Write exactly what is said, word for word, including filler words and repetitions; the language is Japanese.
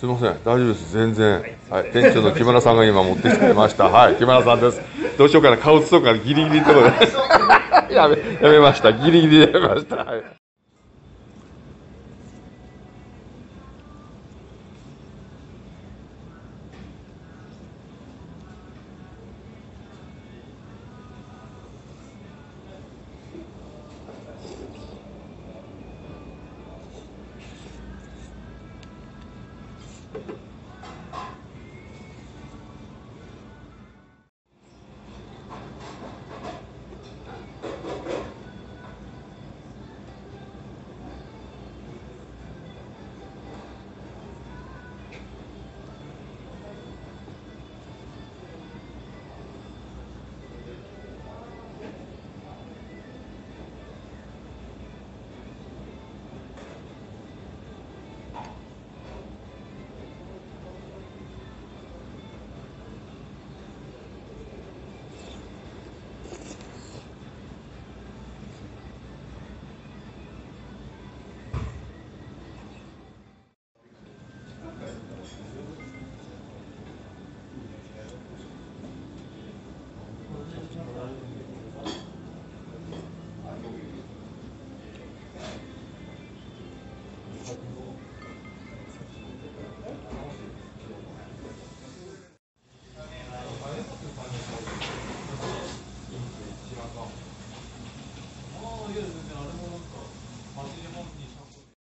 すみません、大丈夫です、全然。はい、店長の木村さんが今持ってきてくれました。はい、木村さんです。どうしようかな、顔映そうかな、ギリギリのところで。やめ、やめました。ギリギリでやめました。はい。